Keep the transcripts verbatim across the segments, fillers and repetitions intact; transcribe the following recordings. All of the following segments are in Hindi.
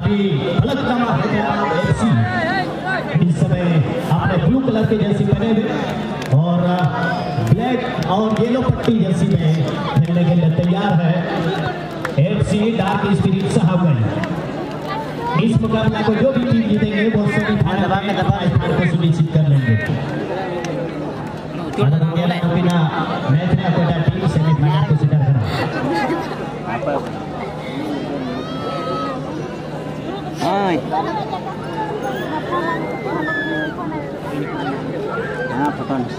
फलकनामा हैदराबाद एफसी इस समय आपने ब्लू कलर की जर्सी पहने हुए और ब्लैक और येलो पट्टी जर्सी में खेलने के लिए तैयार है एफसी डार्क स्पिरिट साहबगंज। इस मुकाबला को जो भी टीम जीतेंगे वो सेमीफाइनल में स्थान को सुनिश्चित कर लेंगे। मैच में कोटा टीम सेमीफाइनल को सिटर करा। हाँ पता नहीं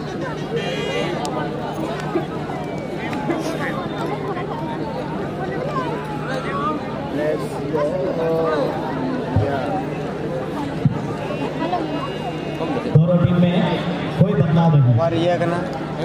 दोनों टीम में कोई बदलाव नहीं। हमारी ये करना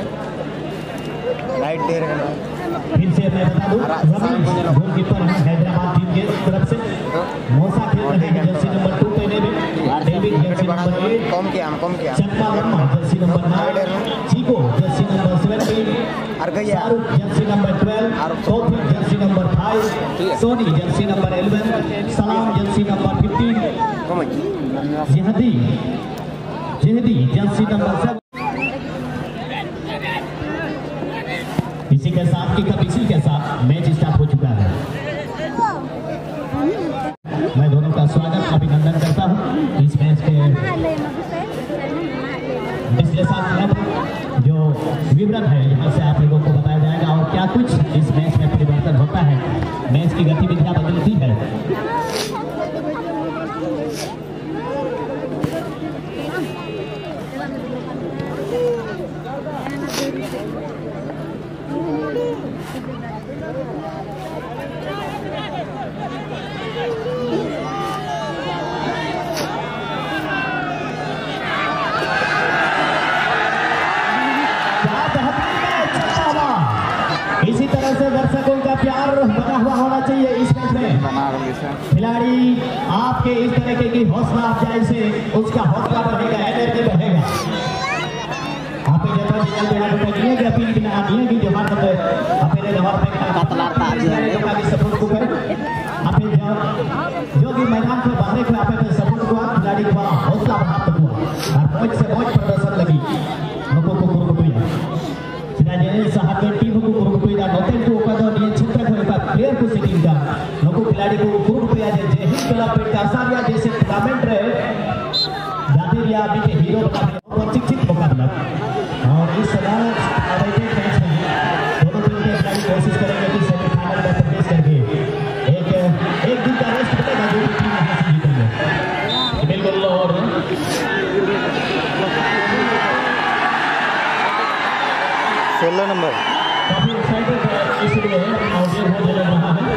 लाइट दे रहे हैं। फिर से मैं बता दूं रमेश गोलकीपर है हैदराबाद टीम के तरफ से। मौसा खेल रहे हैं जर्सी नंबर टू पहने में। David jersey number eight. कम किया कम किया Champa Verma jersey number nine. Chiko jersey number seventeen. Shahrukh jersey number twelve. Taufiq jersey number five. Soni jersey number eleven. Salam jersey number fifteen. जिहादी जिहादी जर्सी नंबर सेवन। इसी के साथ की कब इसी के साथ मैच स्टार्ट हो चुका है। मैं दोनों का स्वागत अभिनंदन करता हूं इस मैच के विश्लेषण जो विवरण है यहाँ से आप लोगों को बताया जाएगा और क्या कुछ इस मैच में परिवर्तन होता है, मैच की गतिविधियां बदलती है। इसी तरह से दर्शकों का प्यार बना हुआ होना चाहिए इस मैच में। खिलाड़ी आपके इस तरह की हौसला अफजाई से उसका हौसला बढ़ेगा, एनर्जी बढ़ेगा। आप ये अपील की ना दिए कि जो हर अपने घर पे सपोर्ट को करें। आप जो भी मैदान से बाहर के आप सपोर्ट को खिलाड़ी को हौसला बढ़ाते हुआ और मौज से मौज प्रदर्शन लगी लोगों को कुरुकुटुया सिराजेल साहब टीम को कुरुकुटुया नोटेल को उपद नियन क्षेत्र को एक प्लेयर को सेटिंग का लोगों खिलाड़ी को कुरुकुटुया जे जे हिट क्लब पे कासारिया जैसे टूर्नामेंट रहे जादिरिया भी के हीरो बना और चिकचिक मुकाबला और इस सवाल मैच में दोनों टीम के खिलाड़ी कोशिश करेंगे कि सेमीफाइनल में प्रवेश करके एक एक दिन का रेस्ट मिलेगा जो टीम यहाँ से जीतेंगे। बिल्कुल और सोलह नंबर काफी एक्साइटेड है इसलिए और ये हो जा रहा है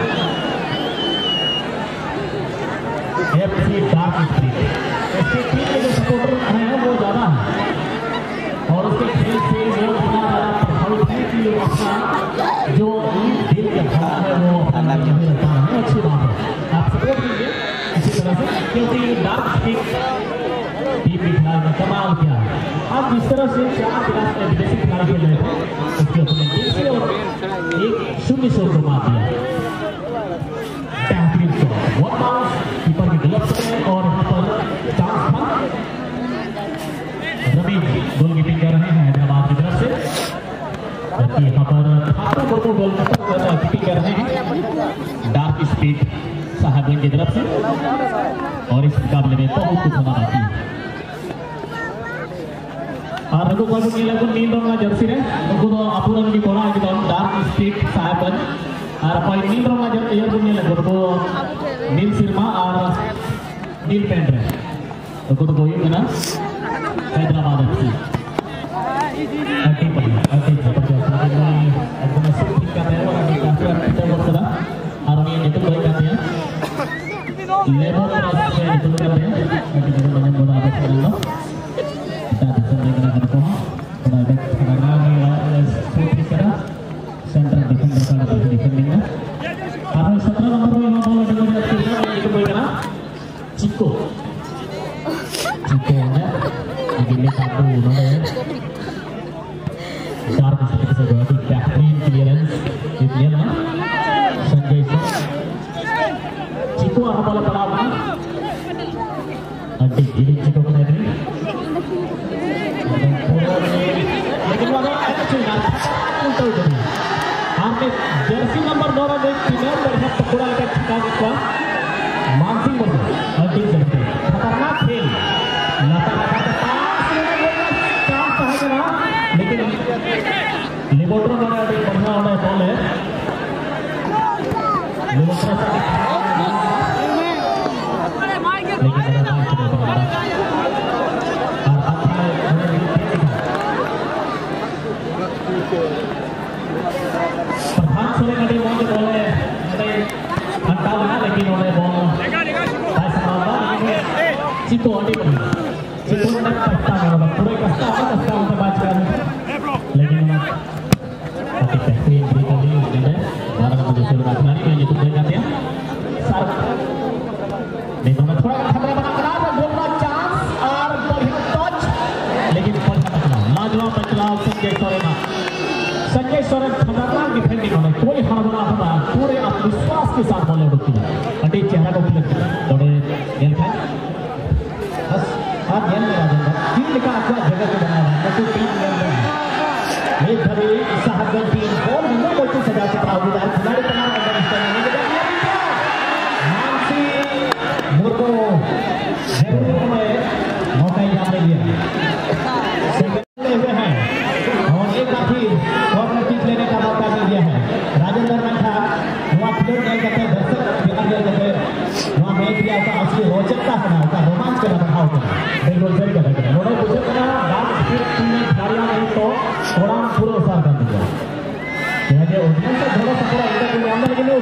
एफसी डार्क स्पिरिट। इसके टीम के जो सपोर्टर हैं वो ज़्यादा है और उसके खेल से वो इतना ज़्यादा प्रभावित है कि अपना जो दिल का खड़ा है वो अपना नहीं रहता है। अच्छी बात है, आप सपोर्ट कीजिए इसी तरह से क्योंकि डार्क स्पिरिट टीम के खिलाड़ी ने कमाल किया। अब जिस तरह से चार गिलास में विदेशी खिलाड़ी खेल रहे थे उसके अपने टीम से और एक शून्य सौ को मार दिया। बेहतरीन शॉट वन बाउंस कीपर की ग्लव्स में और यहाँ पर चांस था। रमीज गोलकीपिंग कर रहे हैं हैदराबाद की तरफ से जबकि यहाँ पर ठाकुर मुर्मू गोलकीपिंग कर रहे हैं डार्क स्पिरिट साहबगंज की तरफ से। और इस मुकाबले में बहुत कुछ होना बाकी है। और रघु बाबू की लगभग नील रंग जर्सी रे उनको तो अपूर्ण की कोना एकदम डार्क स्पिरिट साहबगंज और कोई नील रंग जर्सी ये बुनिया लगभग तो नील सिरमा और नील पेंट रे उनको तो कोई ना हैदराबाद एफसी अटी पर अटी पर जो एकदम सब ठीक कर रहे हैं और काफी अच्छा वर्क करा और ये तो कोई कहते हैं लेवल पर से तो कर रहे हैं अटी को बने बड़ा आवाज कर लो सेंटर डिफेंडर का डिफेंडिंग है और सत्रह नंबर में यहाँ बॉल अटक गया है तो कोई करा चिको चिको है अगले साथ में उन्होंने चार किसी से बहुत ही बेहतरीन क्लियरेंस क्लियर ना संजय सिंह चिको यहाँ बॉल पड़ा हुआ ini cukup menarik. लेकिन वो अगर ऐसा चुना तो जरूर आपने जर्सी नंबर नौ में प्रीमियर वर्षन पकड़ा लेकर छिका जिसका मानसिंह बोल अंतिम जगते खतरनाक खेल लता लता का पास चांस है जरा लेकिन लिबोट्रो ने अभी बढ़िया होना बॉल है लिबोट्रो से प्रधान सूर्य नदी बॉल के बॉल है घंटा लगा लेकिन उन्होंने बॉल ऐसा मारा लेकिन चितो अंडी बनी चितो ने कष्टा करा पूरे कष्टा है कष्टा उनसे बात कर लेकिन अति बेहतरीन ब्रिकली ने बारह मुझे शुरू रखना नहीं ये तो देख जाते हैं सर नहीं तो थोड़ा खतरा बना करा गोल का चांस और बढ़िया टच लेकिन बढ़िया बचलाव लाजवाब बचलाव संजय सोरेन संजय सोरेन खतरनाक डिफेंडिंग होने कोई हड़बड़ा होना पूरे आत्मविश्वास के साथ बॉल उड़ती है अटे चेहरा को क्लिक थोड़े गेल खाए बस हाथ गेल में राजेंद्र फील्ड का अगला जगह पे बना है तो टीम गेल में एक धरे साहबगंज टीम बॉल में कोई सजा के प्रावधान खिलाड़ी तमाम अंदर इस तरह नहीं लगा मानसी मुर्मू जरूर में मौका ही जाने दिया सेकंड हुए हैं और एक बार फिर कॉर्नर किक लेने का मौका मिल गया है राजेंद्र मंठा वहाँ फिर नहीं करते दर्शक बिहार के जगह वहाँ मैच किया था असली रोचकता है ना उसका रोमांच का बढ़ा होता है बिल्कुल सही कहा है उन्होंने पूछा था डांस स्पीड टीम में खिलाड़ियाँ नहीं तो थोड़ा पूरा उसार कर दिया ये ऑडियंस से थोड़ा सा पूरा इधर के अंदर के लिए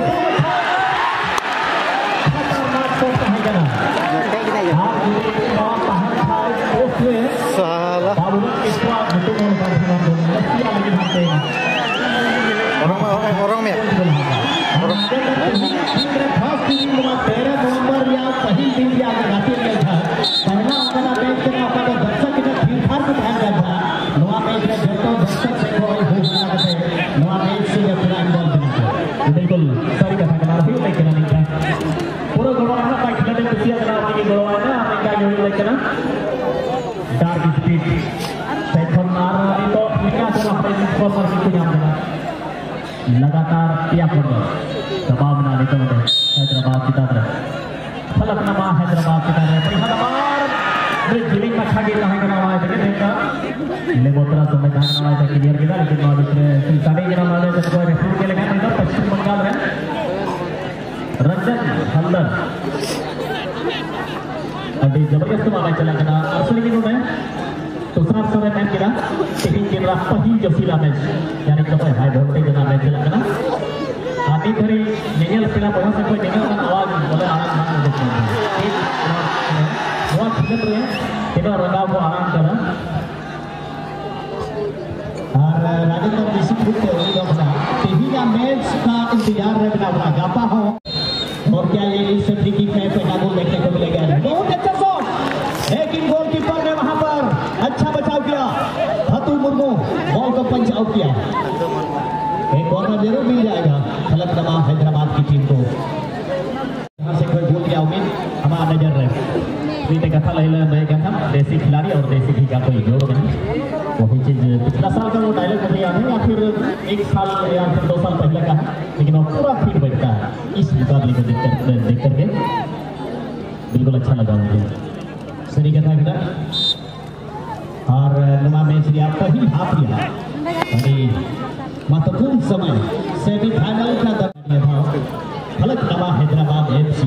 खतरनाक शॉट है क्या हाथ गिरे के बाद पहन खाए पोस्ट में साला बाबूलाल के स्वाद मुझे कौन सा सुना दो लस्सियाँ लेकिन हाथे orang orang में खास टीम में तेरह नवंबर या पहली दिन या रात्रि में था पहला अपना मैच के मौका तो दर्शक के ठीक ठाक से ध्यान रखा था नवा मैच में जब तो दर्शक से कोई घोषणा करते नवा मैच से जब पूरा इंडल बना बिल्कुल सही कहा कनार भी लेकिन नहीं था पूरा गोवा ना बाइक खिलाड़ी कुसिया कनार की गोवा ना अमेरिका जो लेकिन ना डार्क स्पीड सेकंड मार रही तो क्या तो अपने स्कोर पर भी ध्यान देना लगातार क्या कर रहा दबाव बना लेते हैं हैदराबाद की तरफ फलकनुमा हैदराबाद की तरफ परिहार मार ब्रिज गिविंग अच्छा गेम है करना है जगह देखा लेबोत्रा तो मैदान में आया क्लियर किया लेकिन बाद में साढ़े ग्यारह वाले तक कोई रेफर के लगा नहीं था पश्चिम बंगाल में रंजन हल्दर अभी जबरदस्त मारा चला गया असली की में दूसरा समय मैच किया लेकिन केरला पहली जफीला मैच यानी कि हाई वोल्टेज का मैच चला गया आदि धरी नेगल पिला बहुत से कोई नेगल का आवाज बोले आराम मान देते हैं एक बहुत खिलत रहे केवल रंगा को आराम करा और राजेंद्र ऋषि खुद के उन्हीं लोग ना टीवी का मैच का इंतजार रह बना हुआ गापा हो और क्या ये इस फ्री किक में पहला गोल देखने को मिलेगा बहुत अच्छा शॉट लेकिन गोलकीपर ने वहां पर अच्छा बचाव किया हतु मुर्मू बॉल को पंच आउट किया एक कॉर्नर जरूर मिल जाएगा फलकनुमा हैदराबाद की टीम को यहाँ से कोई गोल किया उम्मीद हमारा नजर रहे बीते कथा लहला मैं कहता देसी खिलाड़ी और देसी घी का कोई जोड़ नहीं वही चीज पिछला साल का वो डायलॉग नहीं याद है या फिर एक साल या फिर दो साल पहले का है लेकिन वो पूरा फिट बैठता है इस मुकाबले को देख कर देख करके बिल्कुल अच्छा लगा मुझे सही कथा बेटा और नवा मैच लिया पहली हाफ लिया महत्वपूर्ण समय सेमीफाइनल का दर्जा था फलकनुमा हैदराबाद एफसी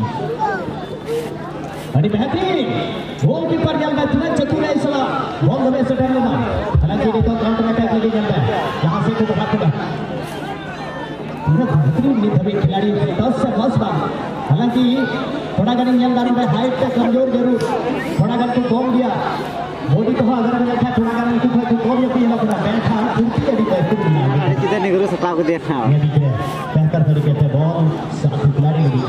अरे बेहतरीन गोलकीपर जल में तुरंत चतुर है इसला बॉल दबे से डर लेना हालांकि नहीं तो काउंटर अटैक लगी जाता है यहां से को बात होगा पूरा बेहतरीन निधवे खिलाड़ी दस से दस बार हालांकि थोड़ा गन जलदार में हाइट का कमजोर जरूर थोड़ा गन तो कम दिया मोदी तो अगर मैं था थोड़ा गन तो तो कम ये पीला पूरा बैठा कुर्सी अभी बैठ के अरे किधर निगरो सता को देखना ये दिख रहा है बेहतर तरीके से बॉल साथ खिलाड़ी लगी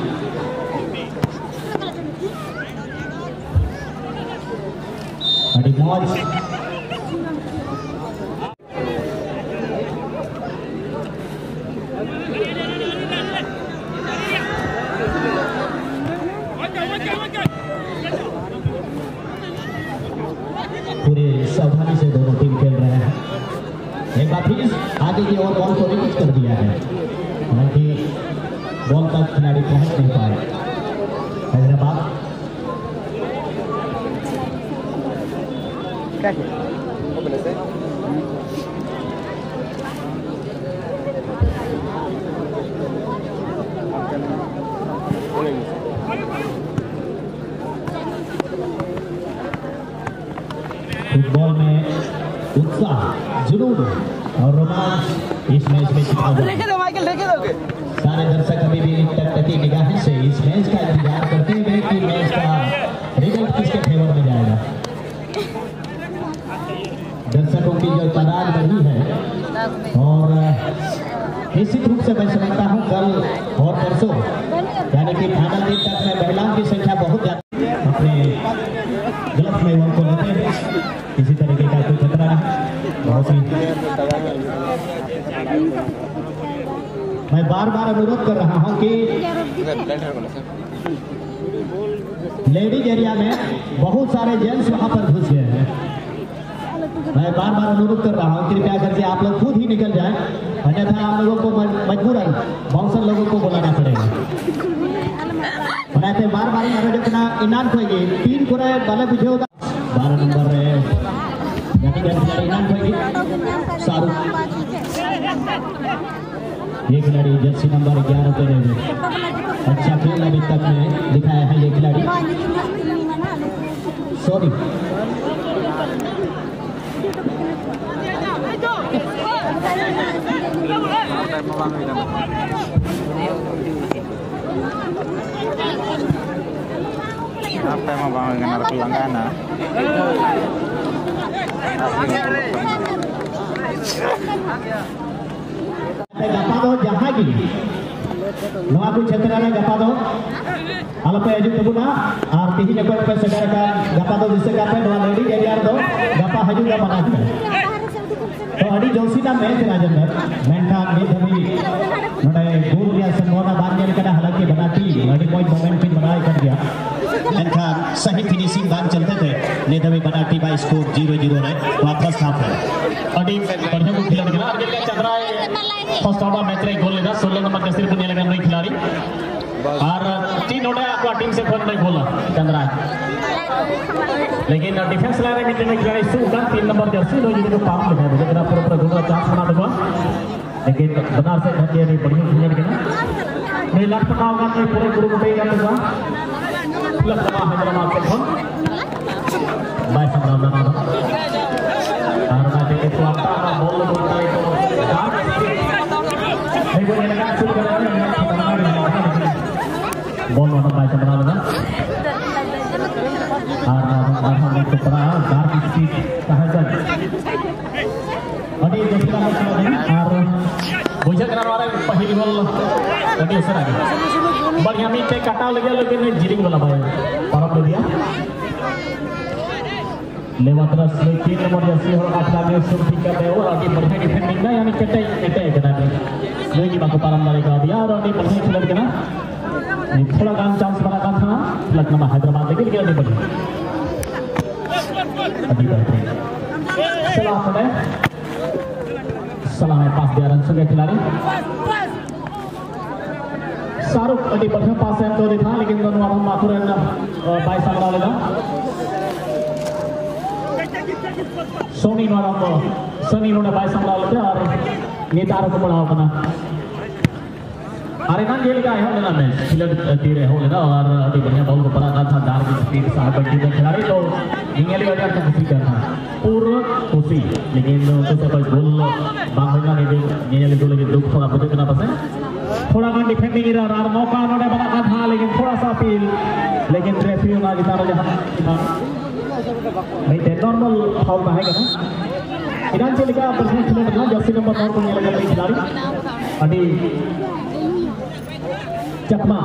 अड़ी मौज फिर आगे की ओर बॉल को रिलीज कर दिया है, हालांकि बॉल तक खिलाड़ी पहुंच नहीं पाए। हैदराबाद फुटबॉल में उत्साह, जुनून और रोमांच इस मैच में छिपा हुआ है। सारे दर्शक अभी भी टकटकी निगाहें से इस मैच का इंतजार करते हुए कि मैच का रिजल्ट किसके फेवर में जाएगा। दर्शकों की जो तादाद बढ़ी है और निश्चित रूप से मैं समझता हूँ कल और परसों यानी कि फाइनल दिन तक में महिलाओं की संख्या बहुत ज्यादा अपने गलत में को लेते हैं, किसी तरीके का कोई खतरा नहीं। बहुत ही मैं बार बार अनुरोध कर रहा हूं कि लेडीज एरिया में बहुत सारे जेंट्स वहां पर घुस गए हैं। मैं बार बार अनुरोध कर रहा हूं कृपया करके आप लोग खुद ही निकल जाएं, अन्यथा आप लोगों को मजबूरन बाउंसर लोगों को बुलाना पड़ेगा। बनाते बार बार आयोजकना इनाम होगी तीन को बल बुझे बारह नंबर इनाम होगी शाहरुख, ये खिलाड़ी जर्सी नंबर ग्यारह पे रहे अच्छा खेल अभी तक में दिखाया है ये खिलाड़ी। Sorry apa yang mau bangun dengan pelangganan गपा दो जहाँ की नवा को क्षेत्र में गपा दो आलो पे हजू तबुना और तीन नंबर पे सेटर का गपा दो जिससे गपा नवा लेडी एरिया दो गपा हजू का बना है तो अड़ी जोशी का मैच राजेंद्र मेंटा में धमी नोडे गोल या संभावना बांध के कदा हालांकि बनाती अड़ी पॉइंट मोमेंट फिर बनाए कर दिया मेंटा सही फिनिशिंग बांध चलते थे नेदवी बनाती बाय स्कोर जीरो जीरो रहे वापस हाफ है अड़ी बढ़िया को खिलाड़ी के आगे का चंद्रा फर्स्ट ओवर मैच रे गोल लेदा सोलह नंबर जसर को नेलगा नई खिलाड़ी और तीन नोडे आपका टीम से फोन नहीं बोला चंद्रा लेकिन डिफेंस लाइन में तीन खिलाड़ी सुल्तान तीन नंबर जर्सी लो जिनको पास दिखा दे जरा पूरा पूरा घूमना चांस बना देगा लेकिन बना से धके नहीं बढ़िया खिलाड़ी के ना नहीं लट पटाओगा नहीं पूरे गुरु को पे जाएगा लखमा हैदराबाद के फोन बाय संभावना ना और ना देखे तो आता का बॉल बोलता है तो नहीं वो लगा शुरू कर रहा है बॉल वाला बाय संभावना ना और हम एक तरह डार्क स्पीड कहा जाए अभी दूसरा मैच और बुझे करने वाला पहली बॉल अभी असर आ गया बढ़िया मीट पे काटा लगे लेकिन जीरिंग वाला भाई परम ले दिया लेवातरा से तीन नंबर जैसे हो आठला में सुरती कर दे और अभी बढ़िया डिफेंडिंग ना यानी चटे चटे के ना ये की बात परम वाले का दिया और अभी बढ़िया खेल के ना थोड़ा काम चांस बना का था लखनऊ हैदराबाद लेकिन क्या नहीं बढ़िया अभी बेहतरीन सलाह है सलाह है पास दिया रन से खिलाड़ी शाहरुख अभी बढ़िया पास है तो देखा लेकिन दोनों हम माथुर बाई सामना लेगा सोनी नोरा सनी नोने बाई सामना लेते और नेतारों को बढ़ावा बना अरे ना जेल का है लेना मैच खिलट तीरे हो लेना और अभी बढ़िया बॉल को पड़ा ना था डार्क स्पीड साहब बंटी का खिलाड़ी तो इंग्लैंड वजह से खुशी करना पूर्ण खुशी लेकिन तो सब गोल बांधना नहीं दे ये ले दो लेकिन दुख थोड़ा बुझे करना पसंद थोड़ा सा डिफेंडिंग इधर और मौका उन्होंने बना का था लेकिन थोड़ा सा अपील लेकिन रेफरी ना जिता जहां नहीं थे नॉर्मल फाउल रहेगा ना इधर से लिखा पर्सनल खिलाड़ी ना जर्सी नंबर नौ को ये लगा खिलाड़ी अभी चकमा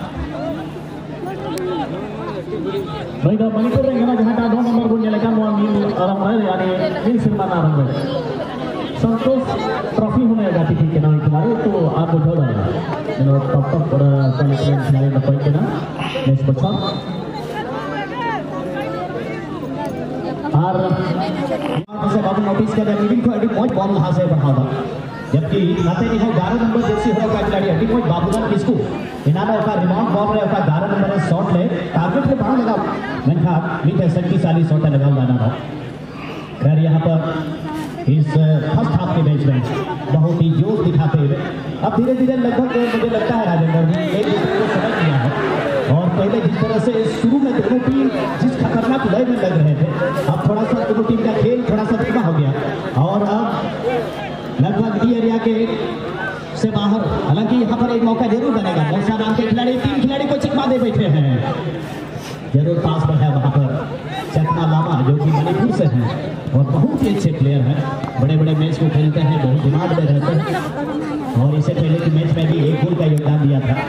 भाई दा मणिपुर रे गना जहां दो नंबर को ये लगा मोर मील आराम है यानी मील सिनेमा ना आराम है संतोष ट्रॉफी होने जाती थी के नाम खिलाड़ी तो आप बुझो जाएगा नो टॉप टॉप और क्वालिफाइंग खिलाड़ी ना कोई के ना नेक्स्ट बच्चा और से बाबू नोटिस कर लीडिंग को एडी पॉइंट बॉल वहां से बढ़ावा जबकि नाते नहीं हो ग्यारह नंबर जर्सी हो का खिलाड़ी एडी पॉइंट बाबूलाल किसको इनाना का रिबाउंड बॉल रे का ग्यारह नंबर है शॉट ले टारगेट पे बाहर लगा मनखा मीठे शक्तिशाली शॉट लगा लाना हो। खैर यहां पर इस फर्स्ट हाफ के मैच में बहुत ही जोश दिखाते हुए अब धीरे धीरे लगभग मुझे लगता है राजेंद्र भी एक दूसरे को समझ गया है और पहले जिस तरह से शुरू में दोनों टीम जिस खतरनाक लय में लग रहे थे अब थोड़ा सा दोनों टीम का खेल थोड़ा सा धीमा हो गया और अब लगभग डी एरिया के से बाहर हालांकि यहाँ पर एक मौका जरूर बनेगा। मौसा नाम के खिलाड़ी तीन खिलाड़ी को चिकमा दे बैठे हैं जरूर पास पर है वहाँ पर चकमा लामा जो कि मणिपुर से हैं और बहुत ही अच्छे प्लेयर हैं बड़े बड़े मैच को खेलते हैं बहुत दिमाग में रहते हैं और इससे पहले के मैच में भी एक गोल का योगदान दिया था।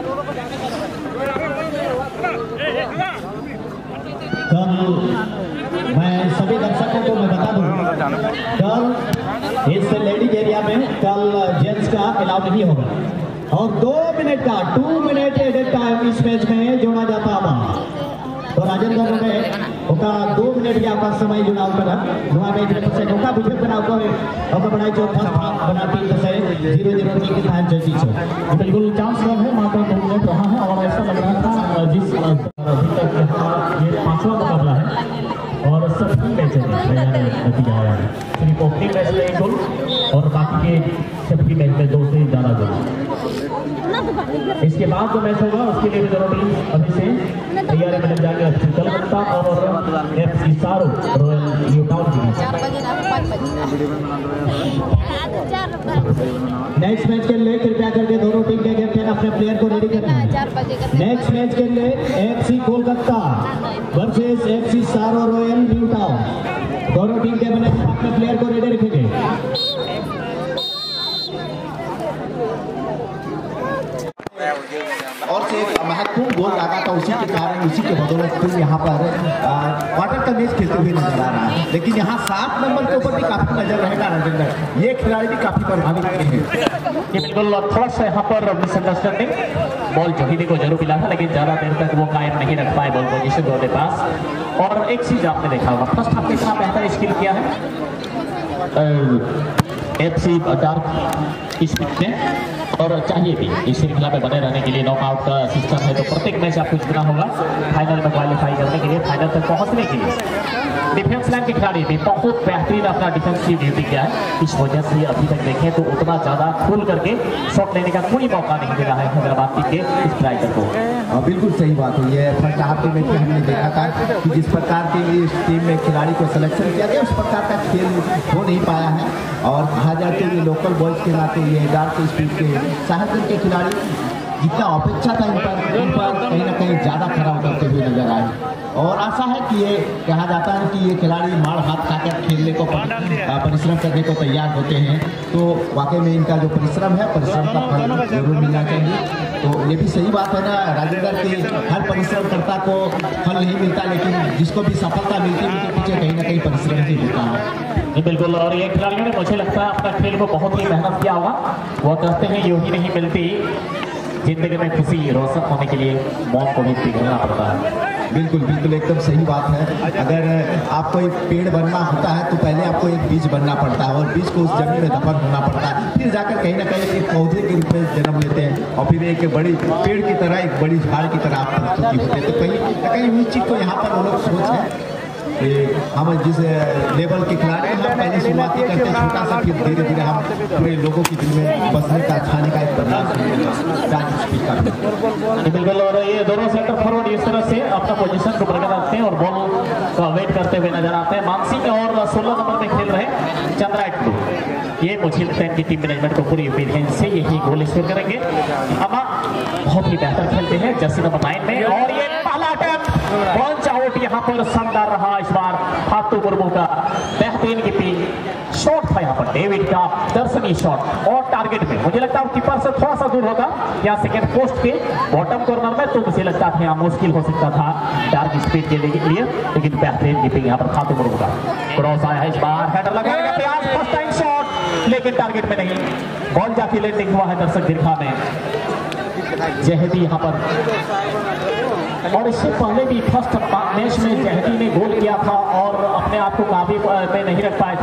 कल मैं सभी दर्शकों को मैं बता दूं कल इस लेडीज एरिया में कल जेंट्स का अलाउ नहीं होगा और दो मिनट का टू मिनट एडेड टाइम इस मैच में जोड़ा जाता है तो राजेंद्र ने ओका दो मिनट के आपका समय चुनाव करा नवा मैच में से ओका बुझे बनाव को ओका बनाई जो फर्स्ट हाफ बना टीम से जीरो जीरो की मैच जीती है बिल्कुल चांस रन है मात्र दो मिनट रहा है और ऐसा लग रहा था जिस अभी तक ये पांचवा मुकाबला है और सभी मैच में नतीजा आया है सिर्फ ओपनिंग मैच में एक गोल और बाकी के सभी मैच में दो से ज्यादा गोल। इसके बाद जो मैच होगा उसके लिए भी दोनों टीम अभी से तैयारी में लग जाएंगे एफसी कलकत्ता और FC Saro royal new town के नेक्स्ट मैच के लिए कृपया करके दोनों टीम के कैप्टन अपने प्लेयर को रेडी करें। नेक्स्ट मैच के लिए FC Kolkata versus FC Saro royal new town दोनों टीम के मैनेजर अपने प्लेयर को रेडी रखेंगे। और से महत्वपूर्ण गोल लगा था उसी के कारण उसी के बदौलत तुम यहाँ पर क्वार्टर का मैच खेलते हुए नजर आ रहा है लेकिन यहाँ सात नंबर के ऊपर भी काफी नजर रहेगा राजेंद्र ये खिलाड़ी भी काफी प्रभावित हैं। बिल्कुल थोड़ा सा यहाँ पर मिसअंडरस्टैंडिंग बॉल जोहिदी को जरूर मिला था लेकिन ज्यादा देर तक वो कायम नहीं रख पाए बॉल पोजीशन दोनों पास और एक चीज आपने देखा होगा फर्स्ट हाफ में इतना बेहतर स्किल किया है एफसी डार्क स्पीड में और चाहिए भी इस श्रृंखला में बने रहने के लिए नॉकआउट का सिस्टम है तो प्रत्येक मैच आपको जीतना होगा फाइनल में क्वालिफाई करने के लिए फाइनल तक पहुंचने के लिए। डिफेंस लाइन के खिलाड़ी भी बहुत बेहतरीन अपना डिफेंसिव ड्यूटी किया है इस वजह से अभी तक देखें तो उतना ज्यादा खुल करके शॉट लेने का कोई मौका नहीं मिला है हैदराबाद के स्ट्राइकर को। बिल्कुल सही बात है ये फर्स्ट हाफ के मैच में हमने देखा था कि जिस प्रकार के इस टीम में खिलाड़ी को सिलेक्शन किया गया उस प्रकार का खेल हो नहीं पाया है और कहा जाए तो ये लोकल बॉयज के नाते ये डार्क स्पीड के साहब के खिलाड़ी जितना अपेक्षा था इन पर इन पर कहीं ना कहीं ज़्यादा खरा उतरते हुए नजर आए और आशा है कि ये कहा जाता है कि ये खिलाड़ी मार हाथ खाकर खेलने को परिश्रम करने को तैयार होते हैं तो वाकई में इनका जो परिश्रम है परिश्रम का फल जरूर मिलना चाहिए। तो ये भी सही बात है ना राजेंद्र की हर परिश्रमकर्ता को फल नहीं मिलता लेकिन जिसको भी सफलता मिलती है उनके पीछे कहीं ना कहीं परिश्रम ही होता है। बिल्कुल और ये खिलाड़ियों ने मुझे लगता है अपना खेल को बहुत ही मेहनत किया होगा वो कहते हैं यूं ही नहीं मिलती जिंदगी में खुशी रोशन होने के लिए मौत को भी पिघलना पड़ता है। बिल्कुल बिल्कुल एकदम सही बात है अगर आपको एक पेड़ बनना होता है तो पहले आपको एक बीज बनना पड़ता है और बीज को उस जमीन में दफन होना पड़ता है फिर जाकर कहीं ना कहीं एक पौधे के रूप में जन्म लेते हैं और फिर एक बड़ी पेड़ की तरह एक बड़ी झाड़ की तरह आप प्रस्तुति होते हैं तो कहीं ना कहीं उस चीज़ को यहाँ पर वो लोग सोच है कि हम जिस लेवल के खिलाड़ी हम पहले शुरुआती करते हैं छोटा सा फिर धीरे धीरे हम पूरे लोगों की दिल में बसने का खाने का एक बदलाव बिल्कुल और ये दोनों सेंटर फॉरवर्ड इस तरह से अपना पोजीशन को बरकरार रखते हैं और बॉल का वेट करते हुए नजर आते हैं। मानसिंह और सोलह नंबर में खेल रहे चंद्रा टू ये मुझे लगता है इनकी टीम मैनेजमेंट को पूरी उम्मीद है इनसे यही गोल स्कोर करेंगे। अमा बहुत ही बेहतर खेलते हैं जर्सी नंबर नाइन में और ये पहला अटैम्प्ट पंच आउट यहाँ पर शानदार रहा इस बार फातू मुर्मू का बेहतरीन कीपिंग शॉट था यहाँ पर डेविड का दर्शनीय शॉट और टारगेट में मुझे लगता है कीपर से थोड़ा सा दूर होगा यहाँ सेकेंड पोस्ट के बॉटम कॉर्नर में तो मुझे लगता था यहाँ मुश्किल हो सकता था डार्क स्पीड के लिए लेकिन बेहतरीन कीपिंग यहाँ पर फातू मुर्मू का क्रॉस आया है इस बार हेडर लगाने का प्रयास फर्स्ट टाइम शॉट लेकिन टारगेट में नहीं बॉल जाके लैंडिंग हुआ है दर्शक दीर्घा में जहदी यहाँ पर और इससे पहले भी फर्स्ट मैच में जहदी ने गोल किया था और अपने आप को काबू में नहीं रख पाए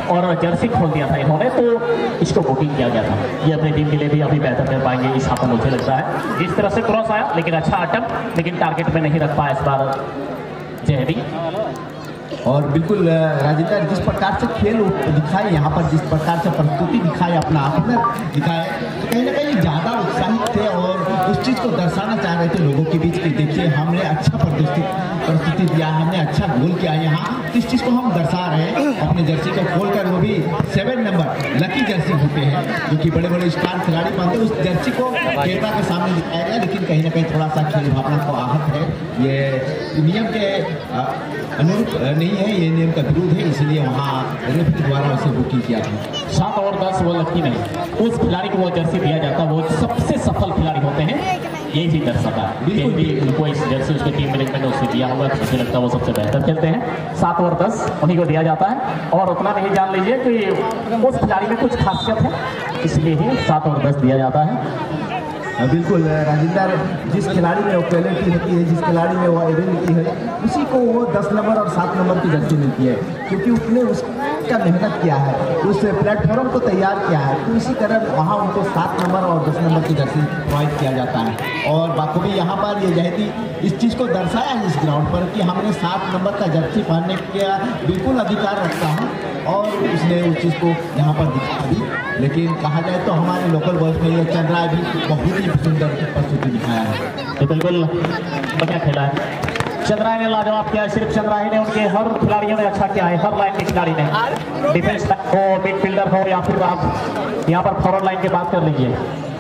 और जर्सी खोल दिया था इन्होंने, तो इसको बुकिंग किया गया था। ये अपनी टीम के लिए भी अभी बेहतर कर पाएंगे इस हाथ में, मुझे लगता है। जिस तरह से क्रॉस आया लेकिन अच्छा अटैम्प्ट, लेकिन टारगेट में नहीं रख पाया इस बार जहरी। और बिल्कुल राजेंद्र, जिस प्रकार से खेल दिखाए यहाँ पर, जिस प्रकार से प्रस्तुति दिखाए, अपना अपना दिखाए, कहीं ना कहीं ज़्यादा उत्साहित थे और उस चीज़ को दर्शाना चाह रहे थे लोगों के बीच कि देखिए हमने अच्छा प्रस्तुति प्रस्तुति दिया, हमने अच्छा गोल किया यहाँ। इस चीज़ को हम दर्शा रहे हैं अपने जर्सी को खोलकर, वो भी सेवन नंबर लकी जर्सी होते हैं जो कि बड़े बड़े स्टार खिलाड़ी पहनते हैं। उस जर्सी को कैमरा के सामने दिखाया गया, लेकिन कहीं ना कहीं थोड़ा सा खेल भावना को आहत है। ये नियम के अनुरूप नहीं है, ये नियम का विरोध है, इसलिए वहाँ रेफरी द्वारा उसे बुकिंग किया था। सात और दस वो लकी नहीं, उस खिलाड़ी को वो जर्सी दिया जाता है वो सबसे सफल खिलाड़ी होते हैं, यही भी दर्शाता है। बिल्कुल भी उनको इस जर्सी उसके टीम मैनेजमेंट ने उसे दिया होगा, तो मुझे लगता है वो सबसे बेहतर खेलते हैं। सात और दस उन्हीं को दिया जाता है, और उतना नहीं जान लीजिए कि उस खिलाड़ी में कुछ खासियत है, इसलिए ही सात और दस दिया जाता है। बिल्कुल राजेंद्र, जिस खिलाड़ी में वो क्वालिटी होती है, जिस खिलाड़ी में वो एबिलिटी है, उसी को वो दस नंबर और सात नंबर की जर्सी मिलती है, क्योंकि उसने उसका मेहनत किया है, उस प्लेटफॉर्म को तैयार किया है। तो इसी तरह वहाँ उनको सात नंबर और दस नंबर की जर्सी प्रोवाइड किया जाता है। और बाखूबी यहाँ पर ये जहती इस चीज़ को दर्शाया है इस ग्राउंड पर कि हमने सात नंबर का जर्सी पहनने का बिल्कुल अधिकार रखता हूँ, और उसने उस चीज़ को यहाँ पर दिखा दी। लेकिन कहा जाए तो हमारे लोकल बॉयज में ये चल रहा है भी बहुत ही सुंदर प्रस्तुति दिखाया है। तो बिल्कुल बढ़िया खेला है चंद्राय ने, लाजवाब किया है। सिर्फ चंद्राय ने, उनके हर खिलाड़ियों ने अच्छा किया है, हर लाइन के खिलाड़ी ने, डिफेंस हो, मिडफील्डर हो, या फिर आप यहाँ पर फॉरवर्ड लाइन की बात कर लीजिए,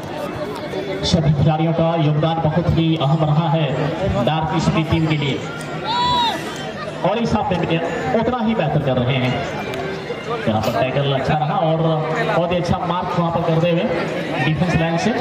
सभी खिलाड़ियों का योगदान बहुत ही अहम रहा है डार्क स्पी टीम के लिए, और इस हफ्ते में उतना ही बेहतर कर रहे हैं। यहाँ पर टैकल अच्छा रहा और बहुत ही अच्छा मार्क वहाँ पर करते हुए डिफेंस लाइन से।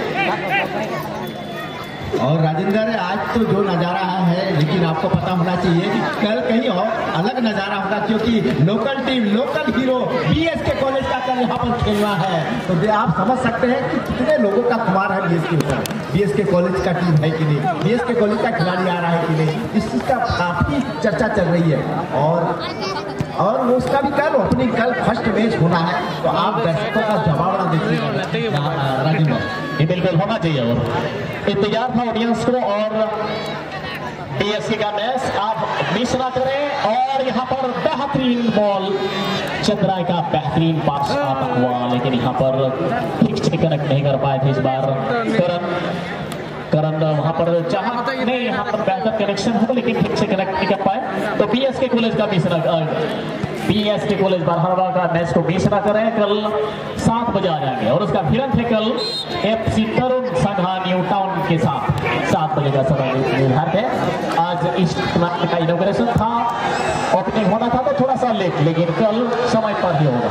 और राजेंद्र, आज तो जो नज़ारा है, लेकिन आपको पता होना चाहिए कि कल कहीं और अलग नज़ारा होगा, क्योंकि local team, local hero BSK college का कल यहाँ पर खेलना है। तो आप समझ सकते हैं कि कितने लोगों का खुमार है बीएसके ऊपर। बीएसके कॉलेज का टीम है कि नहीं, बीएसके कॉलेज का खिलाड़ी आ रहा है कि नहीं, इस चीज़ का काफ़ी चर्चा चल रही है। और और वो उसका भी कल ओपनिंग, कल फर्स्ट मैच होना है, तो आप दर्शकों का जवाब ना देखिए राजेंद्र। ये बिल्कुल होना चाहिए, और इंतजार था ऑडियंस को, और बीएसके का मैच आप मिस ना करें। और यहाँ पर बेहतरीन बॉल, चंद्राय का बेहतरीन पास आता हुआ, लेकिन यहाँ पर ठीक से कनेक्ट नहीं कर पाए थे इस बार करण करण वहाँ पर चाहा नहीं, यहाँ पर बेहतर कनेक्शन हो, लेकिन ठीक से कनेक्ट नहीं कर पाए। तो बीएसके कॉलेज का मिस ना बीएसके कॉलेज बरहरवा का मैच को मिस ना करें, कल सात बजे आ जाएंगे, और उसका भिड़ंत है कल एफसी तरुण संघा न्यू टाउन के साथ, सात बजे का समय निर्धारित है। आज इस टूर्नामेंट का इनॉग्रेशन था, ओपनिंग होना था तो थोड़ा सा लेट, लेकिन कल समय पर ही होगा।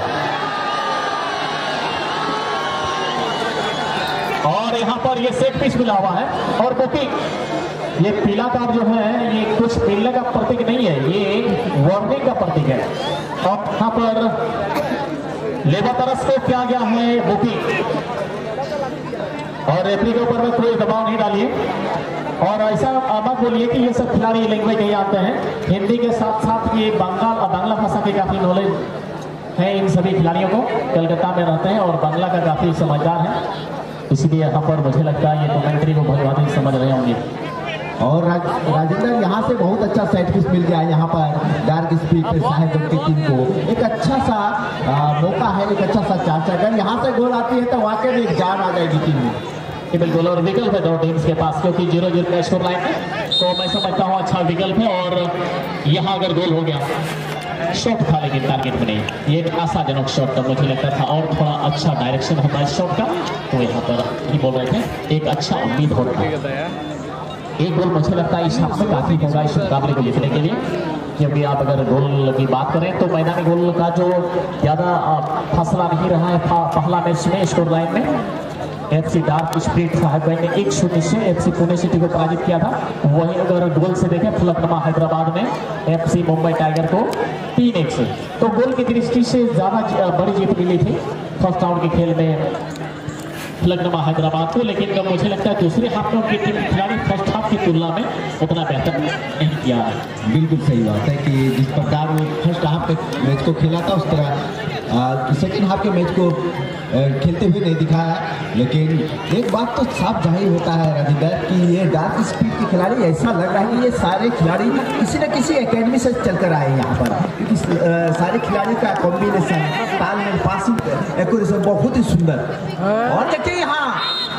और यहाँ पर ये सेट पीस मिला हुआ है, और बुकिंग, ये पीला कार्ड जो है ये कुछ मिलने का प्रतीक नहीं है, ये वार्निंग का प्रतीक है। और यहाँ पर लेबर तरफ से क्या गया है बुकिंग, और रेफरी के ऊपर में कोई दबाव नहीं डालिए, और ऐसा मत बोलिए कि ये सब खिलाड़ी लैंग्वेज नहीं आते हैं। हिंदी के साथ साथ ये बंगाल बांग्ला भाषा की काफी नॉलेज है इन सभी खिलाड़ियों को, कलकत्ता में रहते हैं और बांग्ला का काफी समझदार है, इसलिए यहाँ पर मुझे लगता है ये कमेंट्री को भगवान समझ रहे होंगे। और राज, राजेंद्र, यहाँ से बहुत अच्छा सेट पीस मिल गया है यहाँ पर डार्क स्पीड साहेबगंज की टीम को। एक अच्छा सा आ, मौका है, एक अच्छा सा चांस है। अगर यहाँ से गोल आती है तो वाकई में एक जान आ जाएगी टीम में। ये बिल्कुल, और विकल्प है दो टीम्स के पास, क्योंकि जीरो जीरो का स्कोर लाइन है, तो मैं समझता हूँ अच्छा विकल्प है। और यहाँ अगर गोल हो गया, शॉट था लेकिन टारगेट में नहीं, ये एक आशाजनक शॉट था मुझे लगता था, और थोड़ा अच्छा डायरेक्शन होता है शॉट का, तो यहाँ पर ही बोल रहे थे एक अच्छा उम्मीद होता है। एक गोल मुझे लगता है इस हफ्ते काफी होगा इस मुकाबले को जीतने के लिए, क्योंकि आप अगर गोल की बात करें तो मैदानी गोल का जो ज़्यादा फैसला नहीं रहा है पहला मैच में स्कोर लाइन में। एफसी डार्क स्प्रिट साहेबगंज ने एक शून्य से एफसी पुणे सिटी को पराजित किया था। वहीं अगर गोल से देखें फलकनुमा हैदराबाद ने एफसी मुंबई टाइगर को तीन एक से, तो गोल की दृष्टि से ज़्यादा बड़ी जीत मिली थी फर्स्ट राउंड के खेल में फलकनुमा हैदराबाद को। लेकिन मुझे लगता है दूसरे हाफ में उनकी टीम खिलाड़ी फर्स्ट हाफ की तुलना में उतना बेहतर नहीं किया है। बिल्कुल सही बात है कि जिस प्रकार वो फर्स्ट हाफ मैच को खेला था उस तरह सेकेंड हाफ के मैच को आ, खेलते हुए नहीं दिखाया, लेकिन एक बात तो साफ जाहिर होता है राजेंद्र कि ये डार्क स्पीड के खिलाड़ी ऐसा लग रहा है कि ये सारे खिलाड़ी किसी न किसी एकेडमी से चलकर आए हैं यहाँ पर, क्योंकि सारे खिलाड़ी का कॉम्बिनेशन, तालमेल, पासिंग एक्यूरेसी बहुत ही सुंदर। और देखिए यहाँ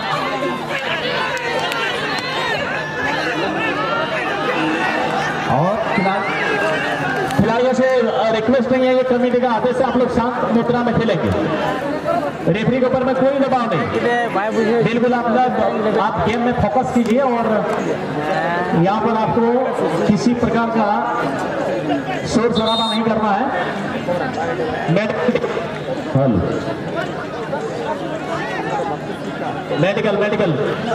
और खिलाड़ी खिलाड़ियों से रिक्वेस्ट नहीं है, ये कमेटी का आदेश से आप लोग शांत मुद्रा में खेलेंगे। रेफरी के ऊपर में कोई दबाव नहीं, बिल्कुल आप आप गेम में फोकस कीजिए और यहाँ पर आपको किसी प्रकार का शोर शराबा नहीं करना है। मेडिकल मेडिकल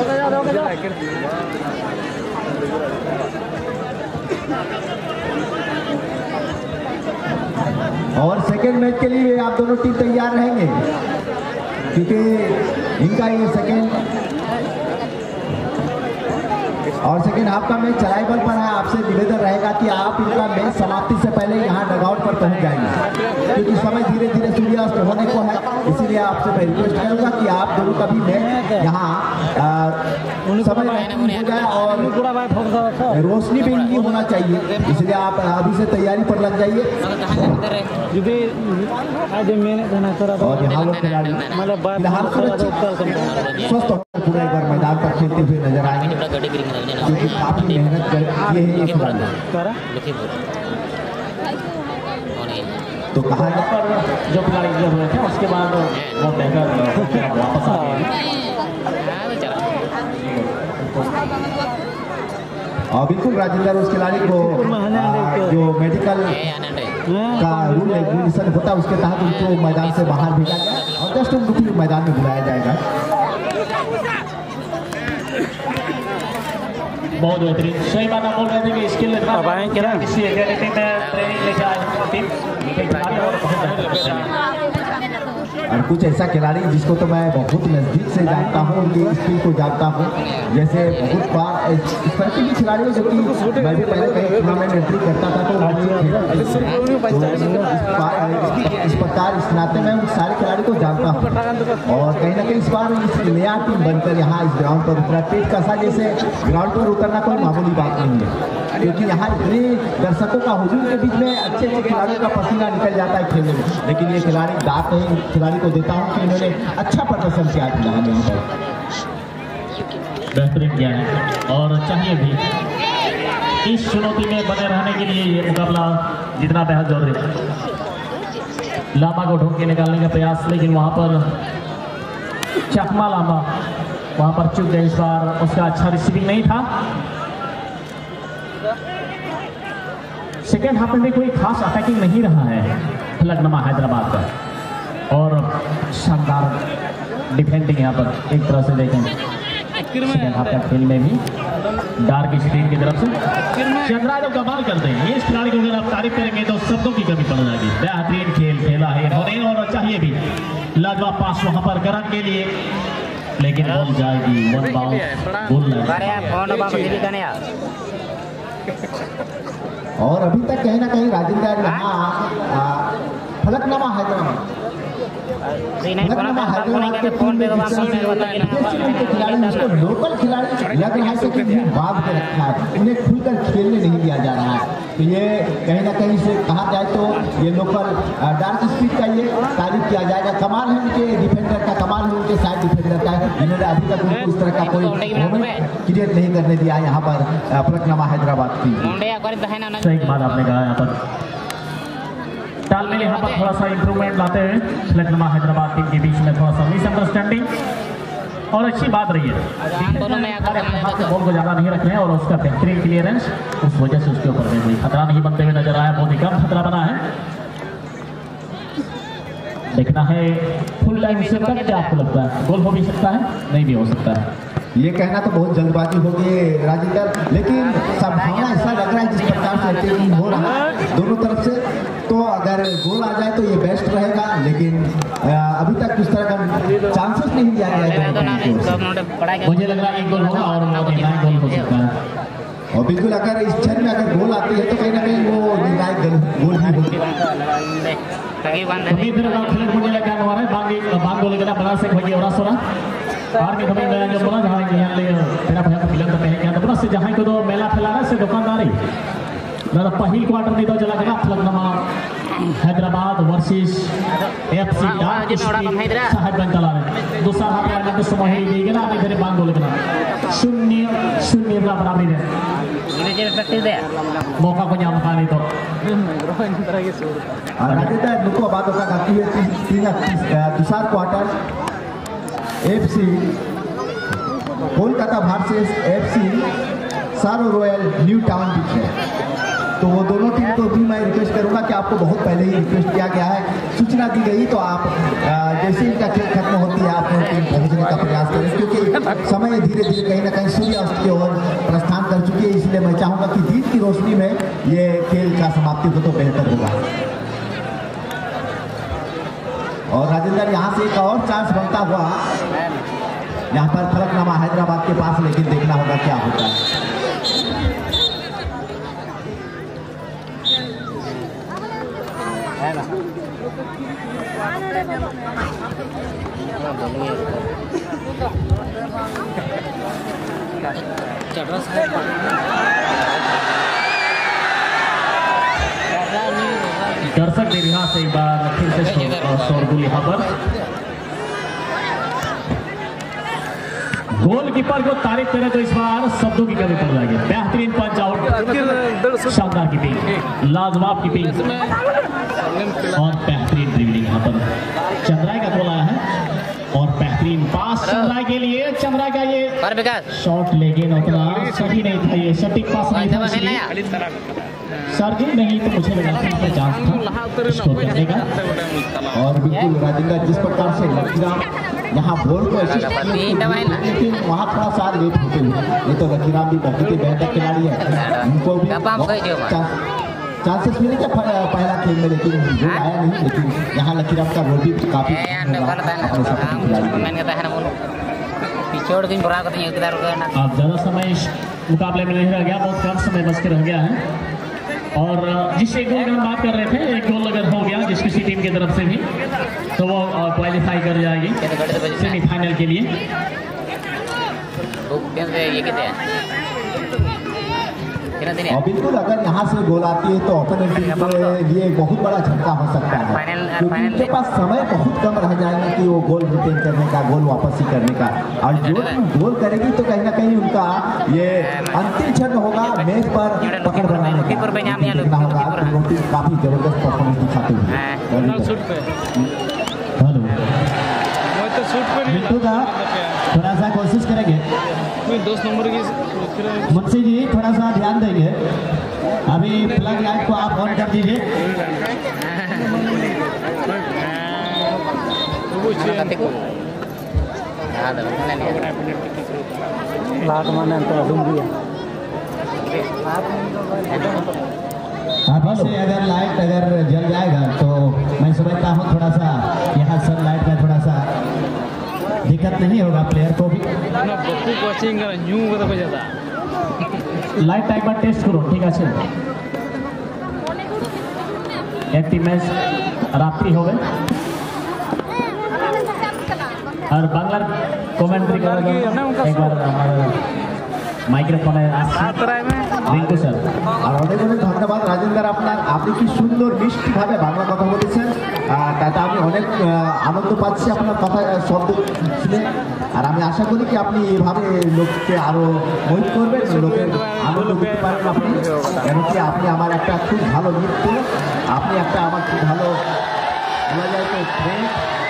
और सेकेंड मैच के लिए आप दोनों टीम तैयार रहेंगे, क्योंकि इनका ये सेकेंड और सेकेंड हाफ का मैच चलाइबल पर है। आपसे निवेदन रहेगा कि आप इनका मैच समाप्ति से पहले यहाँ डगआउट पर पहुँच जाएंगे, क्योंकि समय धीरे धीरे सूर्यास्त होने को है। इसीलिए आपसे मैं रिक्वेस्ट करूँगा कि आप दोनों का भी मैच यहाँ समय हो जाए और रोशनी भी इनकी होना चाहिए, इसलिए आप अभी से तैयारी पर लग जाइए। और यहाँ लोग खिलाड़ी फिलहाल स्वस्थ होकर पूरे अगर मैदान पर खेलते हुए नजर आएंगे, क्योंकि काफी मेहनत कर ये है ये खिलाड़ी। तो कहा पर जो खिलाड़ी जो हुए थे उसके बाद वो कहकर वापस आ गए। और बिल्कुल राजेंद्र उस खिलाड़ी को आ, जो मेडिकल का रूल रेगुलेशन होता है उसके तहत उनको मैदान से बाहर भेजा गया और जस्ट उनको फिर मैदान में बुलाया जाएगा। बहुत बेहतरीन, सही बात आप बोल रहे थे कि स्किल किसी एकेडमी में ट्रेनिंग लेके आए टीम और कुछ ऐसा खिलाड़ी जिसको तो मैं बहुत नज़दीक से जानता हूँ, उनकी स्किल को जानता हूँ, जैसे बहुत बार इस तरह के भी खिलाड़ी जो कि मैं भी पहले कहीं टूर्नामेंट एंट्री करता था तो इस प्रकार इस नाते मैं उन सारे खिलाड़ी को जानता हूँ। और कहीं ना कहीं इस बार इस नया टीम बनकर यहाँ इस ग्राउंड पर उतरा, पेट कसा जैसे ग्राउंड पर उतरना कोई मामूली बात नहीं है, क्योंकि यहाँ इतने दर्शकों का हुजूम के बीच में अच्छे अच्छे खिलाड़ियों का पसीना निकल जाता है खेलने में। लेकिन ये खिलाड़ी दात नहीं खिलाड़ी को देता हूँ कि इन्होंने अच्छा प्रदर्शन किया फिलहाल यहाँ पर, बेहतरीन किया है और चाहिए भी। इस चुनौती में बने रहने के लिए ये मुकाबला जितना बेहद जरूरी है। लामा को ढूंढ के निकालने का प्रयास, लेकिन वहाँ पर चकमा लामा वहाँ पर चुक गए। इस बार उसका अच्छा रिसीविंग नहीं था। सेकेंड हाफ में भी कोई खास अटैकिंग नहीं रहा है फलकनुमा हैदराबाद का, और शानदार डिफेंडिंग यहाँ पर एक तरह से देखें सेकेंड हाफ का खेल में भी डार्क स्क्रीन की तरफ से चंद्रा जो कमाल करते हैं। ये इस खिलाड़ी को अगर आप तारीफ करेंगे तो शब्दों की कमी पड़ जाएगी। बेहतरीन खेल खेला है इन्होंने और चाहिए भी। लाजवाब पास वहाँ पर करण के लिए, लेकिन बॉल जाएगी वन बाउंस गोल। और अभी तक कहीं ना कहीं राजेंद्र यहाँ फलकनुमा हैदराबाद फलकनुमा हैदराबाद के टीम में खिलाड़ी जिसको लोकल खिलाड़ी लग रहा है कि बांध के रखा है, उन्हें खुलकर खेलने नहीं दिया जा रहा है। तो ये कहीं ना कहीं से कहा जाए तो ये लोकल डार्क स्पीड का ये तारीफ किया जाएगा। कमाल है उनके डिफेंडर का, कमाल है उनके साइड डिफेंडर का, जिन्होंने अभी तक उनको इस तरह का कोई मोमेंट क्रिएट नहीं करने दिया यहाँ पर फलकनुमा हैदराबाद की। सही बात आपने कहा। यहाँ पर तालमेल यहाँ पर थोड़ा सा इंप्रूवमेंट लाते हुए फलकनुमा हैदराबाद टीम के बीच में थोड़ा सा मिसअंडरस्टैंडिंग, और अच्छी बात रही है बॉल को ज़्यादा नहीं रख रहे हैं और उसका बेहतरीन क्लियरेंस, उस वजह से उसके ऊपर में कोई खतरा नहीं बनते हुए नजर आया। बहुत ही कम खतरा बना है। देखना है फुल टाइम से तक क्या आपको लगता है गोल हो भी सकता है, नहीं भी हो सकता है। ये कहना तो बहुत जल्दबाजी होगी राजेंद्र, लेकिन संभावना ऐसा लग रहा है जिस प्रकार से अटैकिंग हो रहा है दोनों तरफ से, तो अगर गोल आ जाए तो ये बेस्ट रहेगा। लेकिन अभी तक किस तरह का चांसेस नहीं दिया गया है। मुझे लग रहा है एक गोल होगा और निर्णायक गोल हो सकता है। और बिल्कुल अगर इस क्षण में अगर गोल आती है तो कहीं ना कहीं वो निर्णायक गोल ही होगी। Kami terus film punya lekan warai banggi banggo lekan benar sek bagi orang sora. Ar में हमें नया जो बोला जहाँ यहाँ ले तेरा भैया का फिल्म तो पहले क्या तो बस से जहाँ को तो मेला फैलाना से दुकानदारी ना तो पहली क्वार्टर में तो चला गया फिल्म नमा हैदराबाद वर्सेस एफसी डाक साहेबगंज चला रहे दूसरा हाथ में आने तो समय ही देगा ना अभी तेरे बांग बोले ना शून्य शून्य का बराबरी है मौका को यहाँ मकान तो राजेंद्र नुको बात होगा काफी है तीन दूसरा quarter FC Kolkata versus FC Saro royal new town बीच है। तो वो दोनों टीम को भी मैं रिक्वेस्ट करूंगा कि आपको बहुत पहले ही रिक्वेस्ट किया गया है, सूचना दी गई तो आप जैसे इनका खेल खत्म होती है आप टीम पहुंचने का प्रयास करें, क्योंकि समय धीरे धीरे कहीं ना कहीं सूर्यास्त की ओर प्रस्थान कर चुकी है। इसलिए मैं चाहूंगा कि दीप की रोशनी में ये खेल का समाप्ति हो तो बेहतर होगा। और राजेंद्र यहाँ से एक और चांस बनता हुआ यहाँ पर फलकनामा हैदराबाद के पास, लेकिन देखना होगा क्या होता है। दर्शक देख यहाँ से एक बार फिर से शोरगुल यहाँ पर गोलकीपर को तारीफ करें तो इस बार शब्दों की कमी पड़ जाएगी। बेहतरीन पंच आउट, शानदार कीपिंग, लाजवाब कीपिंग और बेहतरीन ड्रिबलिंग यहाँ पर चंद्राय का गोल आया है और बेहतरीन पास चंद्राय के लिए। चंद्राय का ये शॉट लेकिन उतना सही नहीं था, ये सटीक पास नहीं था सर जी, नहीं तो मुझे लगा था चांस था स्कोर करने का। और बिल्कुल राजेंद्र जिस प्रकार से लकीराम यहाँ बॉल को लेकिन वहाँ थोड़ा सा लेट होते हुए, ये तो लकीराम भी बहुत ही बेहतर खिलाड़ी है, उनको भी चांसेस मिले क्या पहला खेल में, लेकिन जो आया नहीं। लेकिन यहाँ लकीराम का रोल भी काफी अब ज़्यादा समय मुकाबले में नहीं रह गया, बहुत कम समय बच के रह गया है। और जिस एक गोल की हम बात कर रहे थे, एक गोल अगर हो गया जिस किसी टीम की तरफ से भी तो वो क्वालिफाई कर जाएगी सेमीफाइनल के लिए। और बिल्कुल अगर यहाँ से गोल आती है तो ओपोनेंट टीम के लिए बहुत बड़ा झटका हो सकता है, क्योंकि उनके पास समय बहुत कम रह जाएगा कि वो गोल रिटेन करने का, गोल वापसी करने का। और जो टीम गोल करेगी तो कहीं ना कहीं उनका ये अंतिम क्षण होगा मैच पर पकड़ बनाने का, देखना होगा कि वो टीम काफी जबरदस्त परफॉर्मेंस दिखाते हुए। थोड़ा सा कोशिश करेंगे दस नंबर की मुंशी जी, थोड़ा सा ध्यान देंगे। अभी प्लग लाइट को आप ऑन कर दीजिए। अभी से अगर लाइट अगर जल जाएगा तो मैं समझता हूँ थोड़ा सा यहाँ सन लाइट का थोड़ा सा दिक्कत नहीं होगा प्लेयर को भी। लाइट टाइम पर टेस्ट करो, ठीक है। एक टीम मैच रात्रि हो गए और बांग्ला कमेंट्री करेगा एक बार हमारा माइक्रोफोन रिंकू सर। আর অনেক অনেক ধন্যবাদ রাজেন্দ্র, আপনার আপনি কি সুন্দর মিষ্টিভাবে বাংলা কথা বলেছেন, তাতে আমি অনেক আনন্দ পাচ্ছি আপনার কথা শব্দ শুনে। আর আমি আশা করি কি আপনি এভাবে লোককে আরও মোহিত করবেন, লোকের আনন্দ দিতে পারেন আপনি, কেন কি আপনি আমার একটা খুব ভালো মিত্র, আপনি একটা আমার খুব ভালো বলা যায় তো ফ্রেন্ড।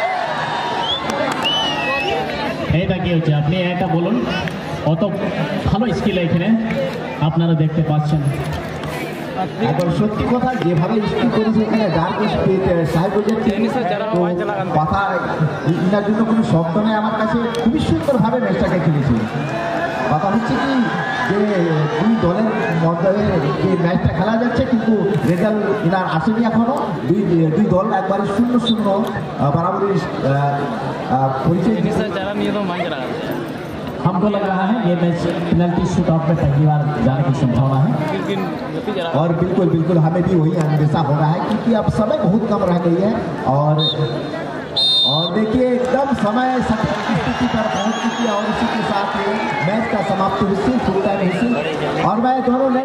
এটা কি হচ্ছে আপনি এটা বলুন, অত ভালো স্কিল এখানে আপনারা দেখতে পাচ্ছেন। এখন সত্যি কথা যেভাবে স্কিল করেছে এখানে ডার্ক স্পিড সাইবোজের কথা এটার জন্য কোনো শব্দ নেই আমার কাছে, খুবই সুন্দরভাবে ম্যাচটাকে খেলেছে। কথা হচ্ছে কি যে দুই দলের মধ্যে যে ম্যাচটা খেলা যাচ্ছে কিন্তু রেজাল্ট এনার আসেনি এখনো, দুই দুই দল একবারে শূন্য শূন্য বরাবরই পরিচয়। हमको लग रहा है ये मैच पेनल्टी शूट आउट में पहली बार जाने की संभावना है। और बिल्कुल बिल्कुल हमें भी वही अंदेशा हो रहा है क्योंकि अब समय बहुत कम रह गई है और और देखिए एकदम समय स्थिति पर पहुंच चुकी है और इसी के साथ मैच का समाप्ति हुई और मैं दोनों